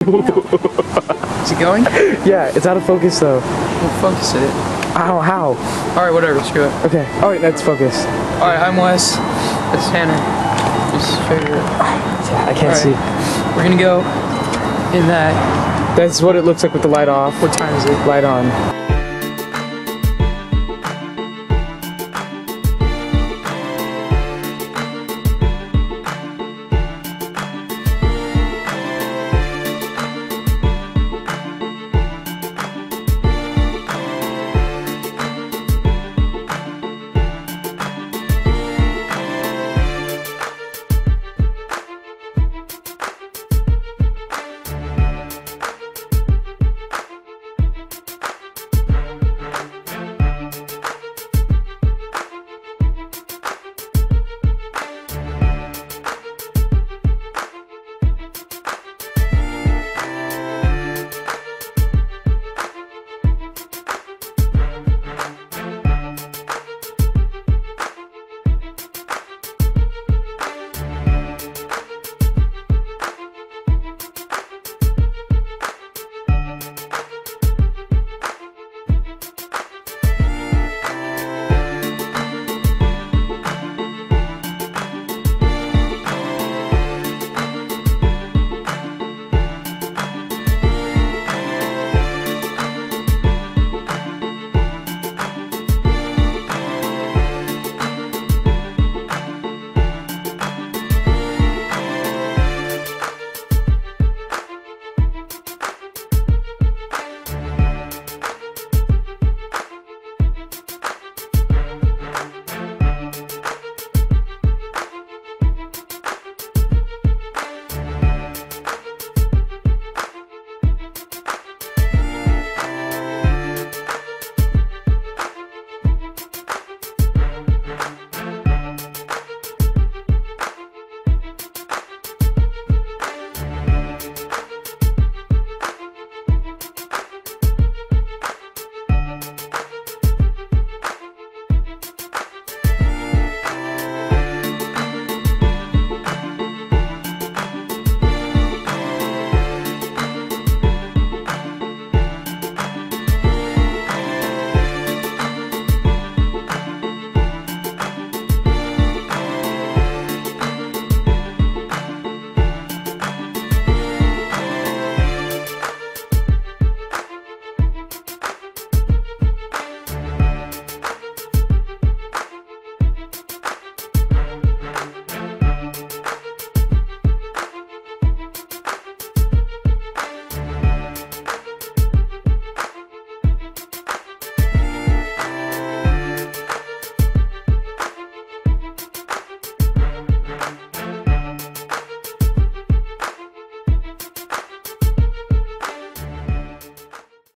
Is it going? Yeah, it's out of focus though. We'll focus it. Ow, how? Alright, whatever, screw it. Okay, alright, that's focused. Alright, I'm Wes. That's Tanner. Just figure it. Yeah, I can't see. We're gonna go in that. That's what it looks like with the light off. What time is it? Light on.